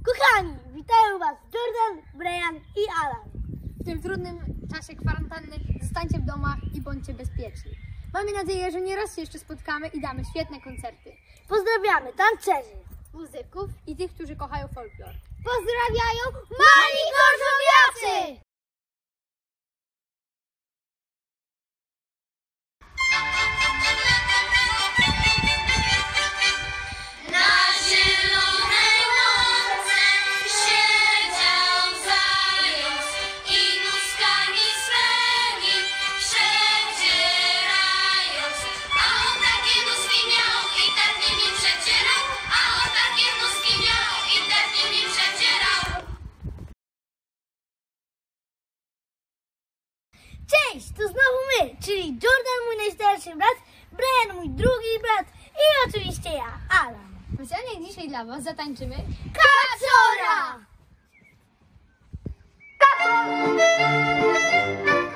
Kochani, witają Was Jordan, Brian i Alan. W tym trudnym czasie kwarantanny zostańcie w domach i bądźcie bezpieczni. Mamy nadzieję, że nie raz się jeszcze spotkamy i damy świetne koncerty. Pozdrawiamy tancerzy, Muzyków i tych, którzy kochają folklor. pozdrawiają Mali Gorzowiacy! Cześć, to znowu my, czyli Jordan, mój najstarszy brat, Brian, mój drugi brat i oczywiście ja, Alan. Specjalnie dzisiaj dla Was zatańczymy Kaczora!